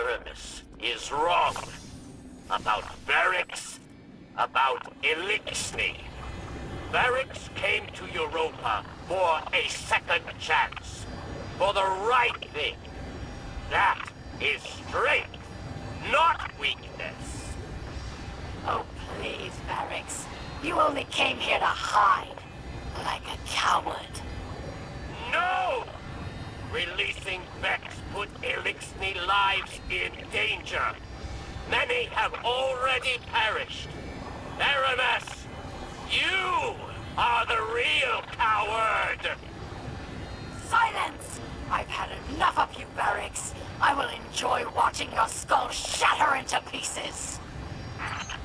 Aramis is wrong. About Varix, about Elixni. Varix came to Europa for a second chance. For the right thing. That is strength, not weakness. Oh, please, Varix. You only came here to hide. Like a coward. No! Releasing Vex put Elixni lives in danger. Many have already perished. Aramis, you are the real coward! Silence! I've had enough of you, Varix. I will enjoy watching your skull shatter into pieces.